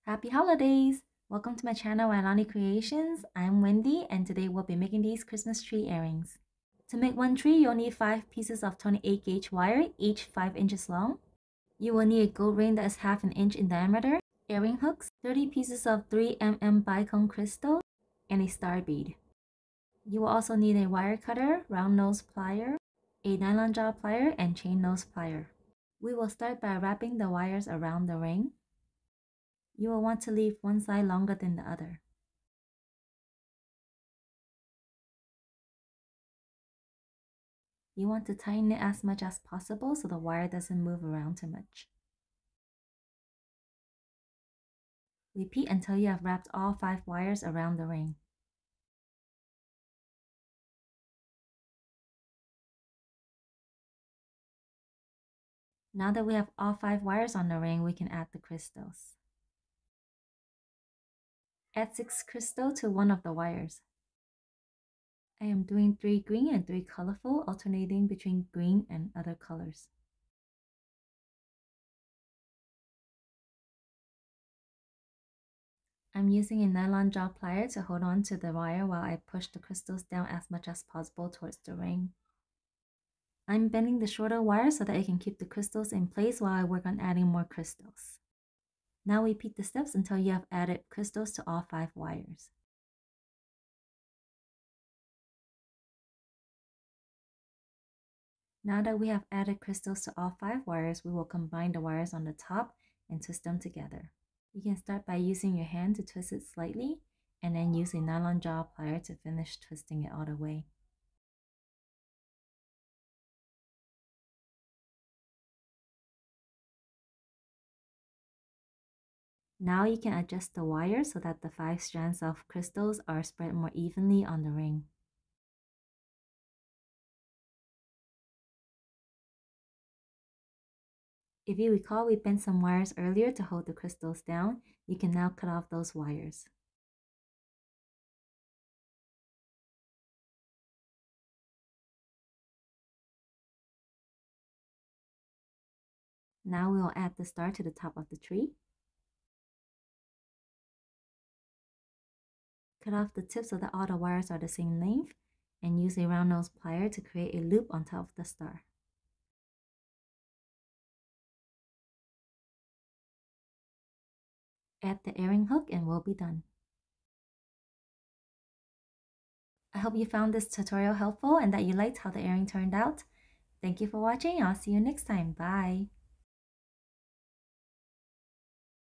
Happy holidays! Welcome to my channel, Wailani Creations. I'm Wendy and today we'll be making these Christmas tree earrings. To make one tree, you'll need 5 pieces of 28 gauge wire, each 5 inches long. You will need a gold ring that is half an inch in diameter, earring hooks, 30 pieces of 3mm bicone crystal, and a star bead. You will also need a wire cutter, round nose plier, a nylon jaw plier, and chain nose plier. We will start by wrapping the wires around the ring. You will want to leave one side longer than the other. You want to tighten it as much as possible so the wire doesn't move around too much. Repeat until you have wrapped all 5 wires around the ring. Now that we have all 5 wires on the ring, we can add the crystals. Add 6 crystal to one of the wires. I am doing 3 green and 3 colorful, alternating between green and other colors. I'm using a nylon jaw plier to hold on to the wire while I push the crystals down as much as possible towards the ring. I'm bending the shorter wire so that I can keep the crystals in place while I work on adding more crystals. Now repeat the steps until you have added crystals to all 5 wires. Now that we have added crystals to all 5 wires, we will combine the wires on the top and twist them together. You can start by using your hand to twist it slightly and then use a nylon jaw plier to finish twisting it all the way. Now you can adjust the wire so that the 5 strands of crystals are spread more evenly on the ring. If you recall, we bent some wires earlier to hold the crystals down. You can now cut off those wires. Now we will add the star to the top of the tree. Cut off the tip so that all the wires are the same length and use a round nose plier to create a loop on top of the star. Add the earring hook and we'll be done. I hope you found this tutorial helpful and that you liked how the earring turned out. Thank you for watching. I'll see you next time. Bye.